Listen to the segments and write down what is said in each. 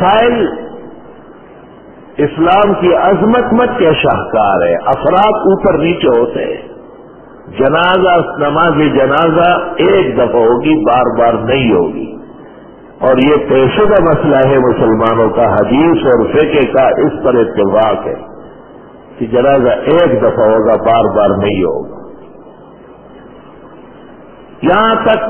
مسائل اسلام کی عظمت مت کے شاہکار ہے. افراد اوپر نیچے ہوتے ہیں. جنازہ نماز جنازہ ایک دفعہ ہوگی، بار بار نہیں ہوگی، اور یہ پیشیدہ مسئلہ ہے مسلمانوں کا. حدیث اور فقہ کا اس پر اتفاق ہے کہ جنازہ ایک دفعہ ہوگا، بار بار نہیں ہوگا. یہاں تک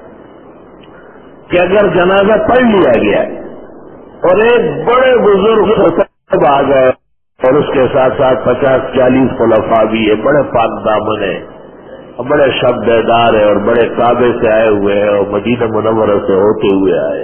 کہ اگر جنازہ پڑھ لیا گیا اور ایک بڑے بزرگ خطیب آ گئے اور اس کے ساتھ ساتھ 50-40 خلفاء بھی ہے، بڑے پاک دامن ہیں، بڑے شبدار ہیں اور بڑے کعبے سے آئے ہوئے ہیں اور مدینہ منورہ سے ہوتے ہوئے آئے،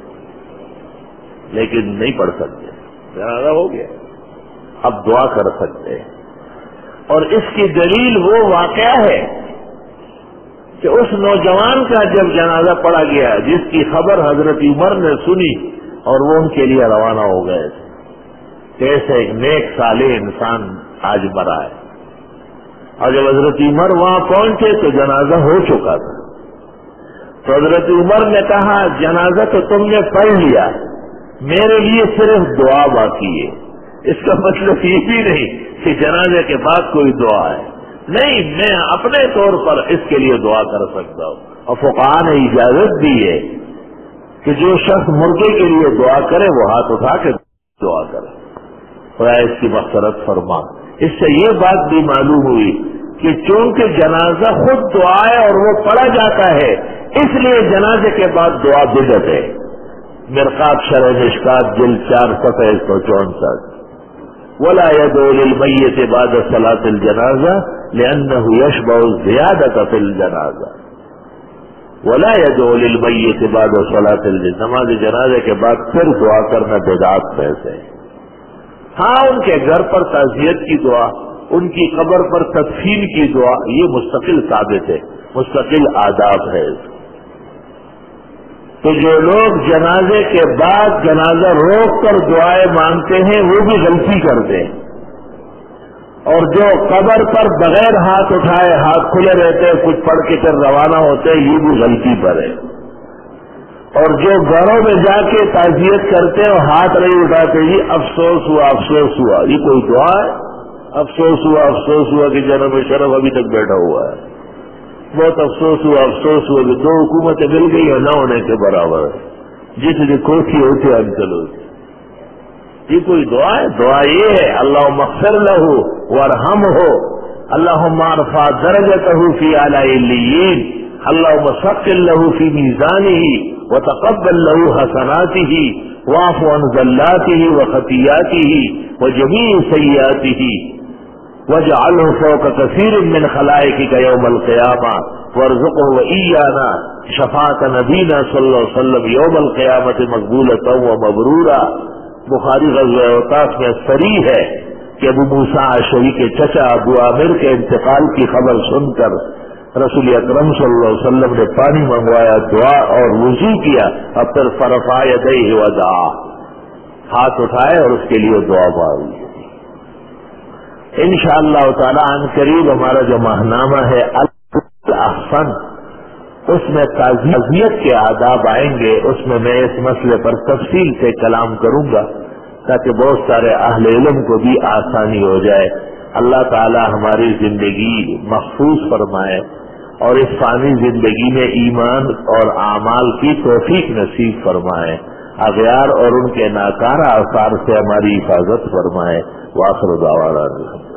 لیکن نہیں پڑھ سکتے، جنازہ ہو گیا، اب دعا کر سکتے ہیں. اور اس کی دلیل وہ واقعہ ہے کہ اس نوجوان کا جب جنازہ پڑھا گیا جس کی خبر حضرت عمر نے سنی اور وہ ان کے لیے روانہ ہو گئے کہ ایسے ایک نیک صالح انسان آج مرا ہے. اور جب حضرت عمر وہاں پہنچے تو جنازہ ہو چکا تھا. تو حضرت عمر نے کہا جنازہ تو تم نے پڑھ لیا، میرے لیے صرف دعا باقی ہے. اس کا مطلب یہ بھی نہیں کہ جنازے کے بعد کوئی دعا ہے، نہیں، میں اپنے طور پر اس کے لیے دعا کر سکتا ہوں. اور فقہاء نے اجازت دی ہے کہ جو شخص مردے کے لیے دعا کرے وہ ہاتھ اٹھا کے دعا کرے، خدا اس کی مغفرت فرما. اس سے یہ بات بھی معلوم ہوئی کہ چونکہ جنازہ خود دعا ہے اور وہ پڑھا جاتا ہے، اس لیے جنازے کے بعد دعا بدعت ہے. مرقات شرح مشکات جلد 4 صفحہ 164. ولا يدعو للميت بعد صلاة الجنازة لأنه يشبع الزيادة في الجنازة. ولا يدعو للميت بعد صلاة الجنازة، نماز جنازے کے بعد پھر دعا کرنا بدعت میں سے. ہاں، ان کے گھر پر تعزیت کی دعا، ان کی قبر پر تدفین کی دعا، یہ مستقل ثابت ہے، مستقل آداب ہے. تو جو لوگ جنازے کے بعد جنازہ روک کر دعائیں مانگتے ہیں وہ بھی غلطی کرتے ہیں، اور جو قبر پر بغیر ہاتھ اٹھائے ہاتھ کھلے رہتے ہیں کچھ پڑھ کے پھر روانہ ہوتے ہیں، یہ بھی غلطی پر ہے. اور جو گھروں میں جا کے تعزیت کرتے ہیں اور ہاتھ نہیں اٹھاتے، یہ افسوس ہوا افسوس ہوا، یہ کوئی دعا ہے؟ افسوس ہوا کہ جناب شرف ابھی تک بیٹھا ہوا ہے. بہت افسوس ہوا کہ 2 حکومتیں مل گئی اور نہ ہونے کے برابر، جتنی کوٹھی ہوتی ہے چلو. یہ کوئی دعا ہے؟ دعا یہ ہے اللہم اغفر لہ وارحمہ، اللہم ارفع درجتہ فی اعلی علیین، اللہم ثقل لہ فی میزانہ وتقبل له حسناته واعف عن زلاته وخطیاته وجميع سیئاته واجعله فوق كثير من خلائقك يوم القيامة وارزقه وإيانا شفاعة نبينا صلى الله عليه وسلم يوم القيامة مقبولة ومبرورا. بخاری غزوہ اوطاس میں صریح ہے کہ ابو موسیٰ اشعری کے چچا ابو عامر کے انتقال کی خبر سن کر رسول اکرم صلی اللہ علیہ وسلم نے پانی منگوایا، دعا اور وضو کیا، اور پھر فرفع یدیہ ودعا، ہاتھ اٹھائے اور اس کے لیے دعا مانگی. انشاءاللہ تعالی عن قریب ہمارا جو ماہنامہ ہے الاحسن، اس میں تعزیت کے آداب آئیں گے. اس میں میں اس مسئلے پر تفصیل سے کلام کروں گا تاکہ بہت سارے اہل علم کو بھی آسانی ہو جائے. اللہ تعالی ہماری زندگی محفوظ فرمائے اور اس فانی زندگی میں ایمان اور اعمال کی توفیق نصیب فرمائے. اغیار اور ان کے ناکارہ آثار سے ہماری حفاظت فرمائے. وآخر دعوانا